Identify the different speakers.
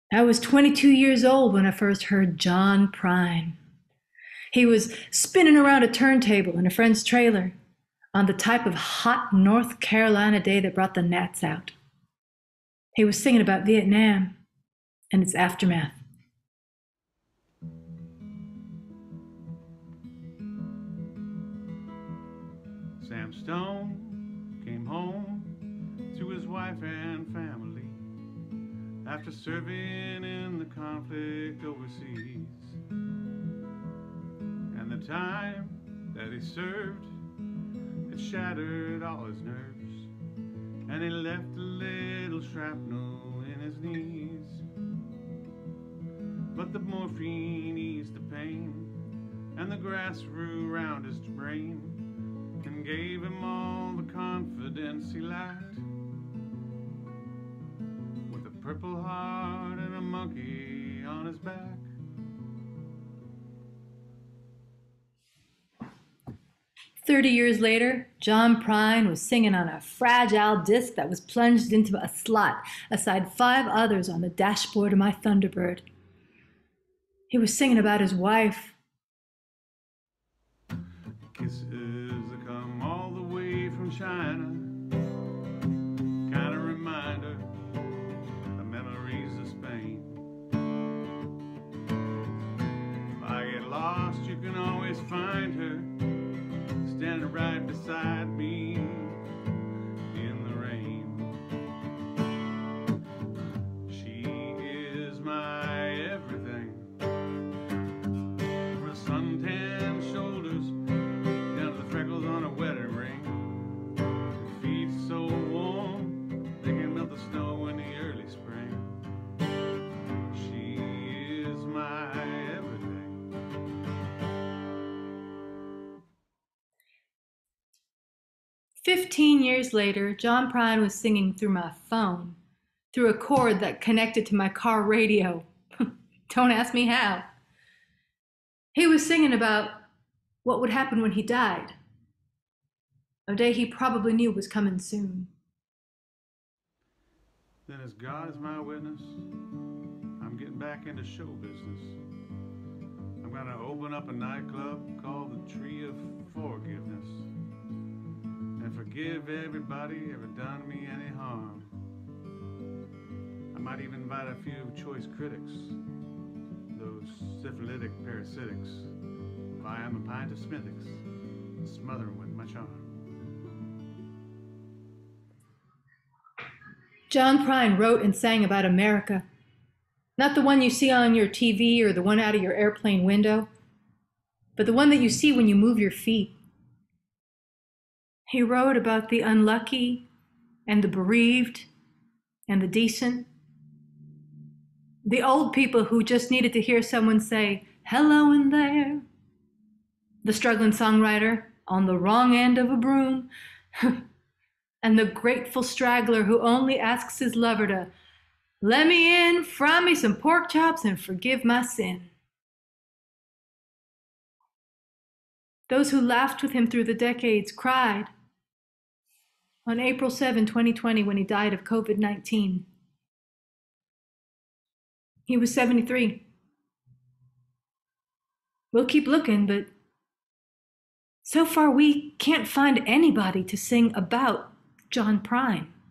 Speaker 1: I was 22 years old when I first heard John Prine. He was spinning around a turntable in a friend's trailer on the type of hot North Carolina day that brought the gnats out. He was singing about Vietnam and its aftermath.
Speaker 2: Sam Stone came home to his wife and family after serving in the conflict overseas. And the time that he served had shattered all his nerves, and he left a little shrapnel in his knees. But the morphine eased the pain, and the grass grew round his brain, and gave him all the confidence he lacked. With a purple heart and a monkey on his back.
Speaker 1: 30 years later, John Prine was singing on a fragile disc that was plunged into a slot aside 5 others on the dashboard of my Thunderbird. He was singing about his wife.
Speaker 2: Kisses that come all the way from China, kind of reminder of memories of Spain. If I get lost, you can always find her, standing right beside me in the rain. She is my everything, from the suntan shoulders down to the freckles on her wedding ring. Her feet so warm they can melt the snow in the early spring. She is my everything.
Speaker 1: 15 years later, John Prine was singing through my phone, through a cord that connected to my car radio. Don't ask me how. He was singing about what would happen when he died, a day he probably knew was coming soon.
Speaker 2: Then as God is my witness, I'm getting back into show business. I'm gonna open up a nightclub called the Tree of Forgiveness, and forgive everybody ever done me any harm. I might even invite a few choice critics, those syphilitic parasitics, buy 'em a pint of Smithwick's, smother 'em with my charm.
Speaker 1: John Prine wrote and sang about America, not the one you see on your TV or the one out of your airplane window, but the one that you see when you move your feet. He wrote about the unlucky and the bereaved and the decent, the old people who just needed to hear someone say, "Hello in there," the struggling songwriter on the wrong end of a broom, and the grateful straggler who only asks his lover to let me in, fry me some pork chops, and forgive my sin. Those who laughed with him through the decades cried on April 7, 2020, when he died of COVID-19. He was 73. We'll keep looking, but so far we can't find anybody to sing about John Prine.